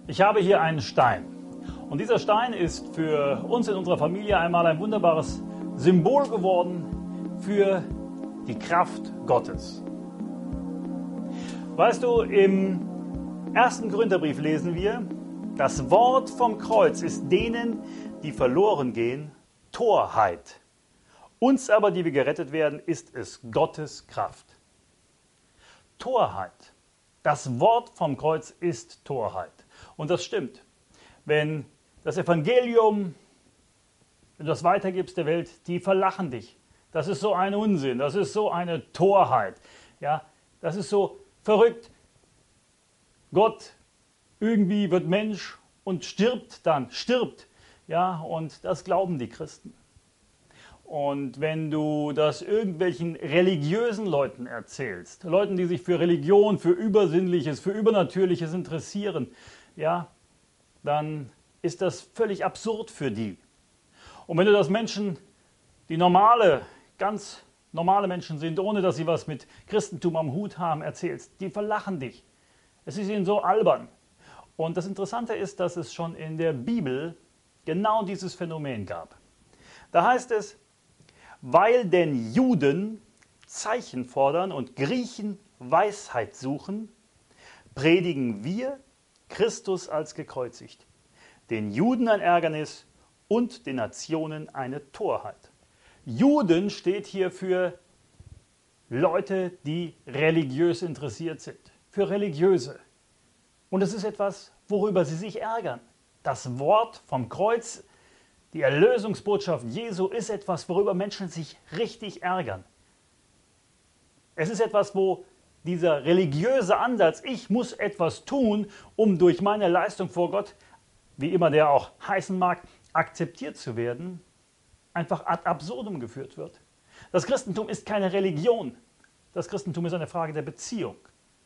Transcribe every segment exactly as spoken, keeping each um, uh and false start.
Ich habe hier einen Stein und dieser Stein ist für uns in unserer Familie einmal ein wunderbares Symbol geworden für die Kraft Gottes. Weißt du, im ersten Korintherbrief lesen wir, das Wort vom Kreuz ist denen, die verloren gehen, Torheit. Uns aber, die wir gerettet werden, ist es Gottes Kraft. Torheit. Das Wort vom Kreuz ist Torheit. Und das stimmt. Wenn das Evangelium, wenn du das weitergibst der Welt, die verlachen dich. Das ist so ein Unsinn, das ist so eine Torheit. Ja, das ist so verrückt. Gott irgendwie wird Mensch und stirbt dann, stirbt. Ja, und das glauben die Christen. Und wenn du das irgendwelchen religiösen Leuten erzählst, Leuten, die sich für Religion, für Übersinnliches, für Übernatürliches interessieren, ja, dann ist das völlig absurd für die. Und wenn du das Menschen, die normale, ganz normale Menschen sind, ohne dass sie was mit Christentum am Hut haben, erzählst, die verlachen dich. Es ist ihnen so albern. Und das Interessante ist, dass es schon in der Bibel genau dieses Phänomen gab. Da heißt es, weil denn Juden Zeichen fordern und Griechen Weisheit suchen, predigen wir Christus als gekreuzigt, den Juden ein Ärgernis und den Nationen eine Torheit. Juden steht hier für Leute, die religiös interessiert sind, für Religiöse. Und es ist etwas, worüber sie sich ärgern. Das Wort vom Kreuz, die Erlösungsbotschaft Jesu ist etwas, worüber Menschen sich richtig ärgern. Es ist etwas, wo dieser religiöse Ansatz, ich muss etwas tun, um durch meine Leistung vor Gott, wie immer der auch heißen mag, akzeptiert zu werden, einfach ad absurdum geführt wird. Das Christentum ist keine Religion. Das Christentum ist eine Frage der Beziehung.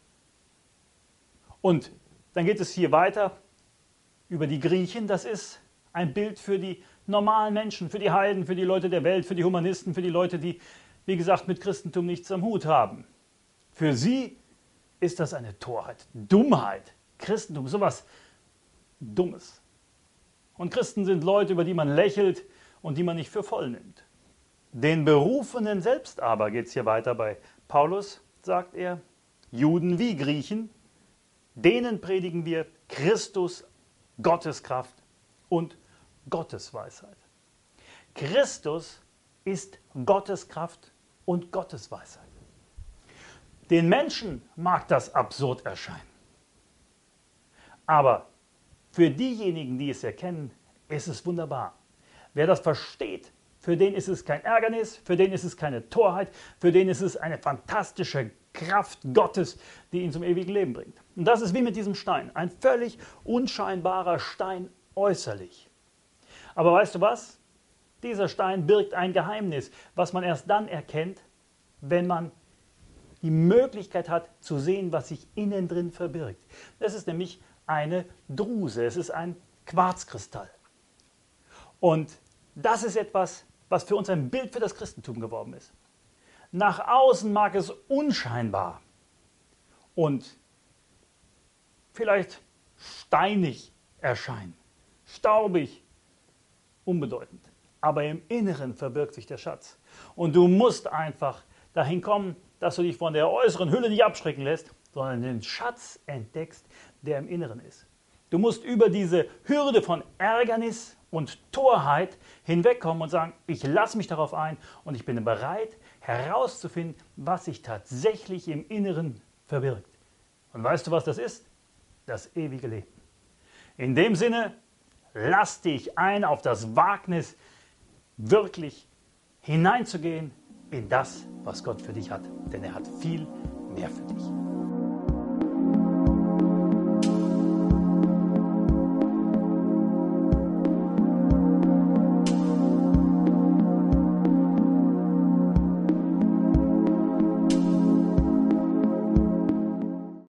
Und dann geht es hier weiter über die Griechen. Das ist ein Bild für die normalen Menschen, für die Heiden, für die Leute der Welt, für die Humanisten, für die Leute, die, wie gesagt, mit Christentum nichts am Hut haben. Für sie ist das eine Torheit, Dummheit. Christentum, sowas Dummes. Und Christen sind Leute, über die man lächelt und die man nicht für voll nimmt. Den Berufenen selbst aber, geht es hier weiter bei Paulus, sagt er, Juden wie Griechen, denen predigen wir Christus, Gottes Kraft und Gottes Weisheit. Christus ist Gottes Kraft und Gottes Weisheit. Den Menschen mag das absurd erscheinen. Aber für diejenigen, die es erkennen, ist es wunderbar. Wer das versteht, für den ist es kein Ärgernis, für den ist es keine Torheit, für den ist es eine fantastische Kraft Gottes, die ihn zum ewigen Leben bringt. Und das ist wie mit diesem Stein. Ein völlig unscheinbarer Stein äußerlich. Aber weißt du was? Dieser Stein birgt ein Geheimnis, was man erst dann erkennt, wenn man die Möglichkeit hat zu sehen, was sich innen drin verbirgt. Das ist nämlich eine Druse, es ist ein Quarzkristall. Und das ist etwas, was für uns ein Bild für das Christentum geworden ist. Nach außen mag es unscheinbar und vielleicht steinig erscheinen, staubig, unbedeutend. Aber im Inneren verbirgt sich der Schatz. Und du musst einfach dahin kommen, dass du dich von der äußeren Hülle nicht abschrecken lässt, sondern den Schatz entdeckst, der im Inneren ist. Du musst über diese Hürde von Ärgernis und Torheit hinwegkommen und sagen, ich lasse mich darauf ein und ich bin bereit herauszufinden, was sich tatsächlich im Inneren verbirgt. Und weißt du, was das ist? Das ewige Leben. In dem Sinne, lass dich ein auf das Wagnis, wirklich hineinzugehen in das, was Gott für dich hat. Denn er hat viel mehr für dich.